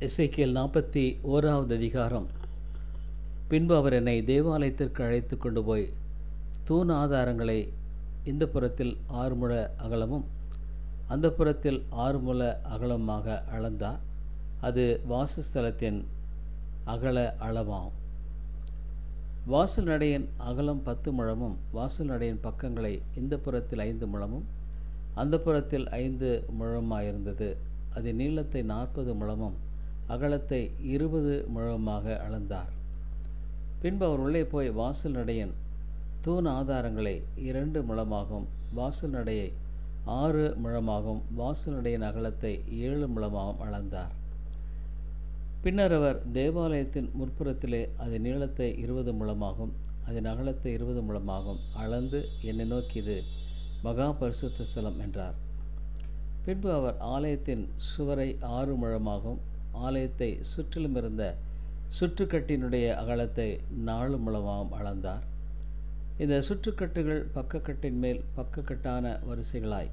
எசேக்கியேல் 41வது அதிகாரம். பின்பு அவர் என்னை தேவாலயத்திற்கு அழைத்து கொண்டு போய் தூண் ஆதாரங்களை இந்த புறத்தில் 6 முழ அகலமும் அந்த புறத்தில் 6 முழ அகலமாக அளந்தார். அது வாசஸ்தலத்தின் அகல அளவாம். வாசல் நடையின் அகலம் 10 முழமும் வாசல் நடையின் பக்கங்களை இந்த புறத்தில் 5 முழமும் அந்த புறத்தில் 5 முழமாயிருந்தது. அதன் நீளத்தை 40 முழமும் அகலத்தை 20 முழமாக அளந்தார். பின்பு அவர் உள்ளே போய் வாசல் நடையின் தூண் ஆதாரங்களை 2 முழமாகவும் வாசல் நடையை 6 முழமாகவும் வாசல் நடையின் அகலத்தை 7 முழமாகவும் அளந்தார். பின்னர் அவர் தேவாலயத்தின் முற்புறத்திலே அதன் நீளத்தை 20 முழமாகவும் அதன் அகலத்தை 20 முழமாகவும் அளந்து என்னை நோக்கி, இது மகா பரிசுத்த ஸ்தலம் என்றார். பின்பு அவர் ஆலயத்தின் சுவரை 6 முழமாகவும் ஆலயத்தை சுற்றிலும் இருந்த சுற்றுக்கட்டினுடைய அகலத்தை 4 முழமாகவும் அளந்தார். இந்த சுற்றுக்கட்டுகள் பக்கக்கட்டின் மேல் பக்கக்கட்டான வரிசைகளாய்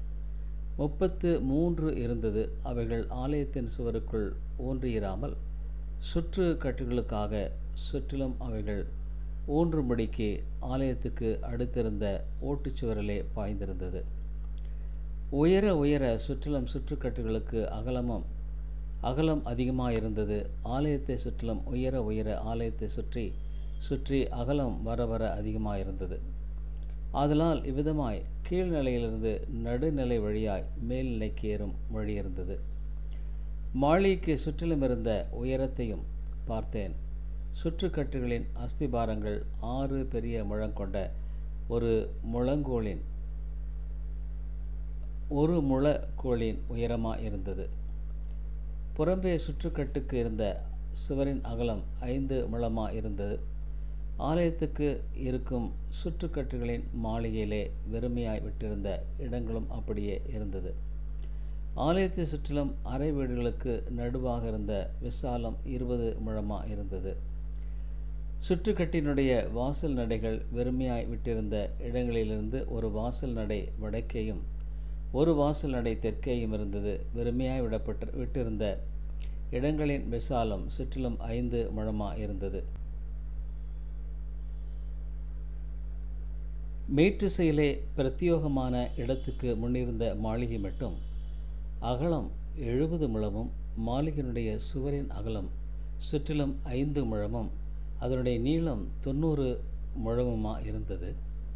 33 இருந்தது. அவைகள் ஆலயத்தின் சுவருக்குள் ஊன்றியிராமல் சுற்றுக்கட்டுகளுக்காக சுற்றிலும் அவைகள் ஊன்றும்படிக்கு ஆலயத்துக்கு அடுத்திருந்த ஓட்டுச்சுவரிலே பாய்ந்திருந்தது. உயர உயர சுற்றிலும் சுற்றுக்கட்டுகளுக்கு அகலம் அதிகமாயிருந்தது. ஆலயத்தை சுற்றிலும் உயர உயர ஆலயத்தை சுற்றி அகலம் வர வர அதிகமாயிருந்தது. ஆதலால் இவ்விதமாய் கீழ்நிலையிலிருந்து நடுநிலை வழியாய் மேல்நிலைக்கு ஏறும் வழி இருந்தது. மாளிகைக்கு சுற்றிலும் இருந்த உயரத்தையும் பார்த்தேன். சுற்றுக்கட்டுகளின் அஸ்திபாரங்கள் 6 பெரிய முழங்கொண்ட ஒரு முழக்கோளின் உயரமாக இருந்தது. புறம்பே சுற்றுக்கட்டுக்கு இருந்த சுவரின் அகலம் 5 முழமாக இருந்தது. ஆலயத்துக்கு இருக்கும் சுற்றுக்கட்டுகளின் மாளிகையிலே வெறுமையாய் விட்டிருந்த இடங்களும் அப்படியே இருந்தது. ஆலயத்தை சுற்றிலும் அறை வீடுகளுக்கு நடுவாக இருந்த விசாலம் 20 முழமாக இருந்தது. சுற்றுக்கட்டினுடைய வாசல் நடைகள் வெறுமையாய் விட்டிருந்த இடங்களிலிருந்து ஒரு வாசல் நடை வடக்கேயும் ஒரு வாசல் நடை தெற்கேயும் இருந்தது. வெறுமையாய் விட்டிருந்த இடங்களின் விசாலம் சுற்றிலும் 5 முழமாக இருந்தது. மேற்றிசையிலே பிரத்தியோகமான இடத்துக்கு முன்னிருந்த மாளிகை மட்டும் அகலம் 70 முழமும் மாளிகையினுடைய சுவரின் அகலம் சுற்றிலும் 5 முழமும் அதனுடைய நீளம் 90 முழமுமாக இருந்தது.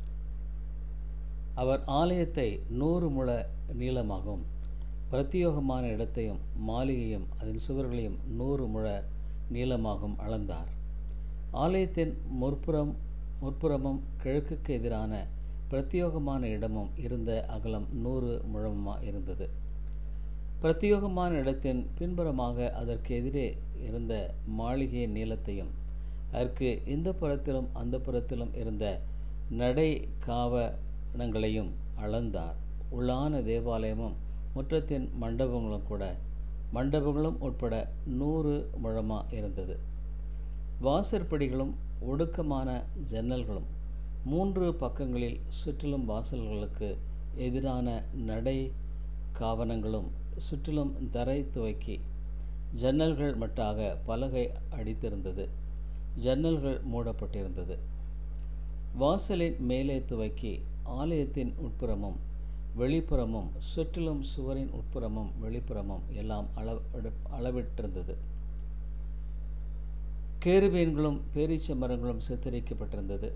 அவர் ஆலயத்தை 100 முழ நீளமாகவும் பிரத்தியோகமான இடத்தையும் மாளிகையும் அதன் சுவர்களையும் 100 முழ நீளமாகவும் அளந்தார். ஆலயத்தின் முற்புறமும் கிழக்குக்கு எதிரான பிரத்தியோகமான இடமும் இருந்த அகலம் 100 முழமாக இருந்தது. பிரத்தியோகமான இடத்தின் பின்புறமாக அதற்கு எதிரே இருந்த மாளிகையின் நீளத்தையும் அதற்கு இந்த புறத்திலும் அந்த புறத்திலும் இருந்த நடை காவணங்களையும் அளந்தார். உள்ளான தேவாலயமும் முற்றத்தின் மண்டபங்களும் உட்பட 100 முழமாக இருந்தது. வாசற்படிகளும் ஒடுக்கமான ஜன்னல்களும் 3 பக்கங்களில் சுற்றிலும் வாசல்களுக்கு எதிரான நடை காவணங்களும் சுற்றிலும் தரை துவக்கி ஜன்னல்கள் மட்டாக பலகை அடித்திருந்தது. ஜன்னல்கள் மூடப்பட்டிருந்தது. வாசலின் மேலே துவக்கி ஆலயத்தின் உட்புறமும் வெளிப்புறமும் சுற்றிலும் சுவரின் உட்புறமும் வெளிப்புறமும் எல்லாம் அளவிட்டிருந்தது. கேருபீன்களும் பேரீச்ச மரங்களும் சித்தரிக்கப்பட்டிருந்தது.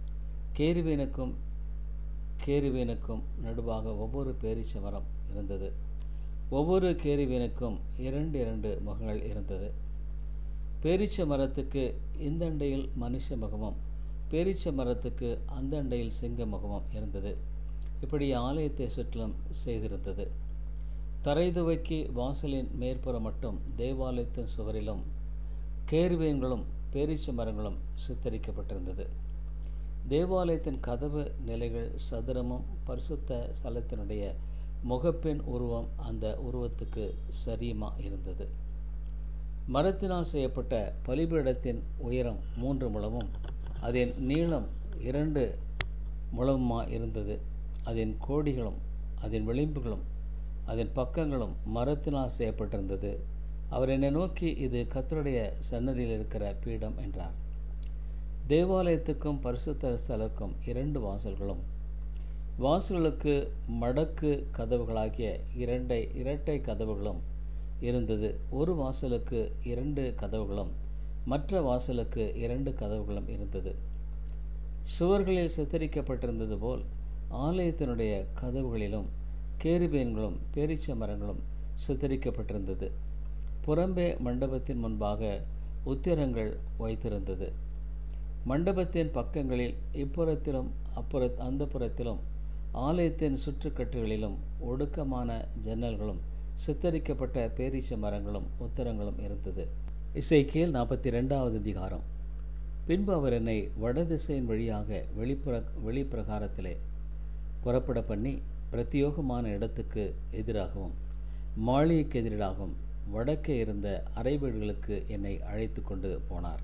கேருபீனுக்கும் நடுவாக ஒவ்வொரு பேரீச்ச மரம் இருந்தது. ஒவ்வொரு கேருபீனுக்கும் 2 முகங்கள் இருந்தது. பேரீச்ச மரத்துக்கு இந்த அண்டையில் மனுஷ முகமும் பேரீச்ச மரத்துக்கு அந்த அண்டையில் சிங்க முகமும் இருந்தது. இப்படி ஆலயத்தை சுற்றிலும் செய்திருந்தது. தரை துவக்கி வாசலின் மேற்புறம் மட்டும் தேவாலயத்தின் சுவரிலும் கேருபீன்களும் பேரீச்ச மரங்களும் சித்தரிக்கப்பட்டிருந்தது. தேவாலயத்தின் கதவு நிலைகள் சதுரமும் பரிசுத்த ஸ்தலத்தினுடைய முகப்பின் உருவம் அந்த உருவத்துக்கு சரியுமா இருந்தது. மரத்தினால் செய்யப்பட்ட பலிபீடத்தின் உயரம் 3 முழமும் அதன் நீளம் 2 முழமுமாக இருந்தது. அதன் கோடிகளும் அதன் விளிம்புகளும் அதன் பக்கங்களும் மரத்தினால் செய்யப்பட்டிருந்தது. அவர் என்னை நோக்கி, இது கர்த்தருடைய சன்னதியில் இருக்கிற பீடம் என்றார். தேவாலயத்துக்கும் பரிசுத்த ஸ்தலத்துக்கும் 2 வாசல்களும், வாசல்களுக்கு மடக்கு கதவுகளாகிய இரட்டை கதவுகளும் இருந்தது. ஒரு வாசலுக்கு 2 கதவுகளும் மற்ற வாசலுக்கு 2 கதவுகளும் இருந்தது. சுவர்களில் சித்தரிக்கப்பட்டிருந்தது போல் ஆலயத்தினுடைய கதவுகளிலும் கேருபீன்களும் பேரீச்ச மரங்களும் சித்தரிக்கப்பட்டிருந்தது. புறம்பே மண்டபத்தின் முன்பாக உத்திரங்கள் வைத்திருந்தது. மண்டபத்தின் பக்கங்களில் இப்புறத்திலும் அந்த புறத்திலும் ஆலயத்தின் சுற்றுக்கட்டுகளிலும் ஒடுக்கமான ஜன்னல்களும் சித்தரிக்கப்பட்ட பேரீச்ச மரங்களும் உத்தரங்களும் இருந்தது. எசேக்கியேல் 42வது அதிகாரம். பின்பு அவர் என்னை வடதிசையின் வழியாக வெளிப்பிரகாரத்திலே புறப்பட பண்ணி பிரத்தியோகமான இடத்துக்கு எதிராகவும் மாளிகைக்கு எதிராகவும் வடக்கே இருந்த அறை வீடுகளுக்கு என்னை அழைத்து கொண்டு போனார்.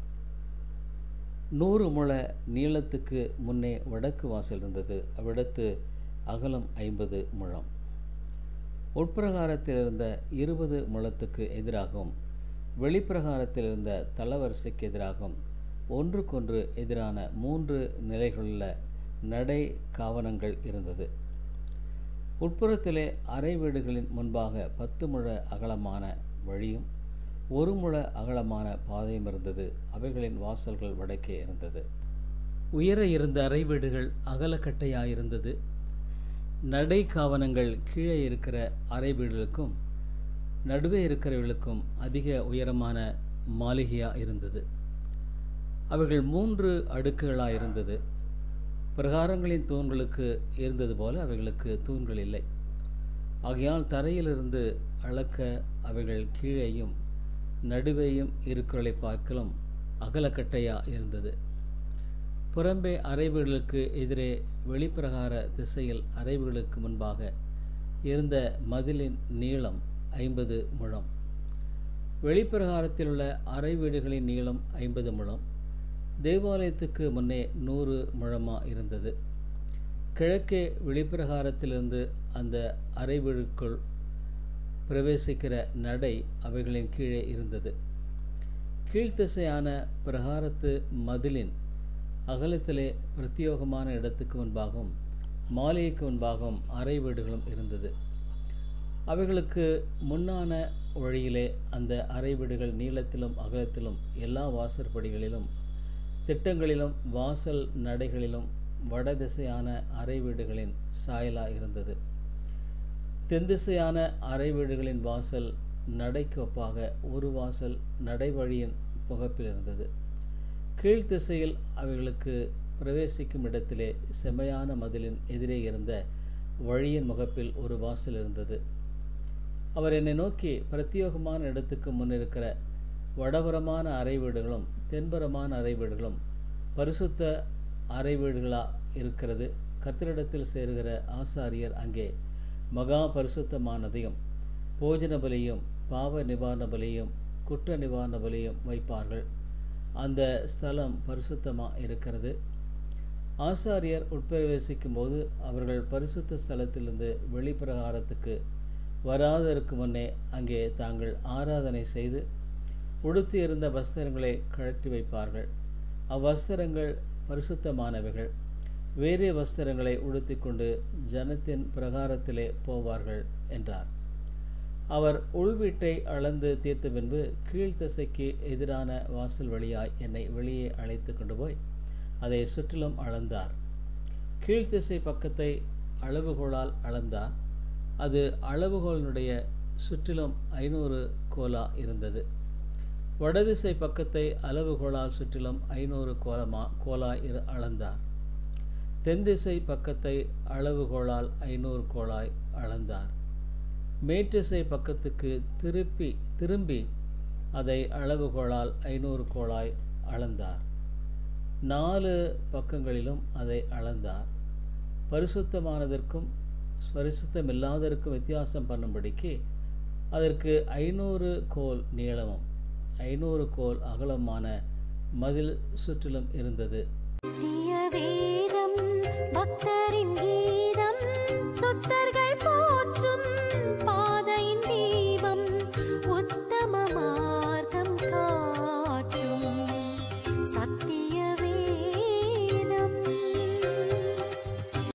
100 முழ நீளத்துக்கு முன்னே வடக்கு வாசல் இருந்தது. அவ்விடத்து அகலம் 50 முழம். உட்பிரகாரத்தில் இருந்த 20 முழத்துக்கு எதிராகவும் வெளிப்பிரகாரத்தில் இருந்த தளவரிசைக்கு எதிராகவும் ஒன்றுக்கொன்று எதிரான 3 நிலைகளுள்ள நடை காவனங்கள் இருந்தது. உட்புறத்திலே அறை வீடுகளின் முன்பாக 10 முழ அகலமான வழியும் 1 முழ அகலமான பாதையும் இருந்தது. அவைகளின் வாசல்கள் வடக்கே இருந்தது. உயர இருந்த அறை வீடுகள் அகலக்கட்டையாயிருந்தது. நடை காவனங்கள் கீழே இருக்கிற அறை வீடுகளுக்கும் நடுவே இருக்கிறவர்களுக்கும் அதிக உயரமான மாளிகையாக இருந்தது. அவைகள் 3 அடுக்குகளாயிருந்தது. பிரகாரங்களின் தூண்களுக்கு இருந்தது போல அவைகளுக்கு தூண்கள் இல்லை. ஆகையால் தரையிலிருந்து அளக்க அவைகள் கீழேயும் நடுவேயும் இருக்கிறவர்களை பார்க்கலும் அகலக்கட்டையாக இருந்தது. புறம்பே அறைவீடுகளுக்கு எதிரே வெளிப்பிரகார திசையில் அறைவீடுகளுக்கு முன்பாக இருந்த மதிலின் நீளம் 50 முழம். வெளிப்பிரகாரத்தில் உள்ள அறை வீடுகளின் நீளம் 50 முழம். தேவாலயத்துக்கு முன்னே 100 முழமாக இருந்தது. கிழக்கே வெளிப்பிரகாரத்திலிருந்து அந்த அறை வீடுக்குள் பிரவேசிக்கிற நடை அவைகளின் கீழே இருந்தது. கீழ்த்திசையான பிரகாரத்து மதிலின் அகலத்திலே பிரத்தியோகமான இடத்துக்கு முன்பாகவும் மாளிகைக்கு முன்பாகவும் அறை வீடுகளும் இருந்தது. அவைகளுக்கு முன்னான வழியிலே அந்த அறை வீடுகள் நீளத்திலும் அகலத்திலும் எல்லா வாசற்படிகளிலும் திட்டங்களிலும் வாசல் நடைகளிலும் வடதிசையான அறை வீடுகளின் சாயலா இருந்தது. தென்திசையான அறை வீடுகளின் வாசல் நடைக்கு ஒப்பாக ஒரு வாசல் நடைவழியின் முகப்பில் இருந்தது. கீழ்த்திசையில் அவைகளுக்கு பிரவேசிக்கும் இடத்திலே செம்மையான மதிலின் எதிரே இருந்த வழியின் முகப்பில் ஒரு வாசல் இருந்தது. அவர் என்னை நோக்கி, பிரத்தியோகமான இடத்துக்கு முன்னிருக்கிற வடபுறமான அறை வீடுகளும் தென்புறமான அறை வீடுகளும் பரிசுத்த அறை வீடுகளாக இருக்கிறது. கர்த்தரிடத்தில் சேருகிற ஆசாரியர் அங்கே மகா பரிசுத்தமானதையும் போஜன பலியும் பாவ நிவாரண பலியும் குற்ற நிவாரண பலியும் வைப்பார்கள். அந்த ஸ்தலம் பரிசுத்தமாக இருக்கிறது. ஆசாரியர் உட்பிரவேசிக்கும் போது அவர்கள் பரிசுத்த ஸ்தலத்திலிருந்து வெளிப்பிரகாரத்துக்கு வராததற்கு முன்னே அங்கே தாங்கள் ஆராதனை செய்து உடுத்தி இருந்த வஸ்திரங்களை கழற்றி வைப்பார்கள். அவ்வஸ்திரங்கள் பரிசுத்தமானவைகள். வேறே வஸ்திரங்களை உடுத்தி கொண்டு ஜனத்தின் பிரகாரத்திலே போவார்கள் என்றார். அவர் உள்வீட்டை அளந்து தீர்த்த பின்பு கீழ்த்திசைக்கு எதிரான வாசல் வழியாய் என்னை வெளியே அழைத்து கொண்டு போய் அதை சுற்றிலும் அளந்தார். கீழ்த்திசை பக்கத்தை அளவுகோலால் அளந்தார். அது அளவுகோலினுடைய சுற்றிலும் 500 கோலா இருந்தது. வடதிசை பக்கத்தை அளவுகோலால் சுற்றிலும் 500 கோலாய் அளந்தார். தென்திசை பக்கத்தை அளவுகோலால் 500 கோலாய் அளந்தார். மேற்றிசை பக்கத்துக்கு திரும்பி அதை அளவுகோலால் 500 கோலாய் அளந்தார். 4 பக்கங்களிலும் அதை அளந்தார். பரிசுத்தமானதற்கும் பரிசுத்தமில்லாததற்கும் வித்தியாசம் பண்ணும்படிக்கு அதற்கு 500 கோல் நீளமும் 500 கோல் அகலமான மதில் சுற்றிலும் இருந்தது. பக்தரின் கீதம்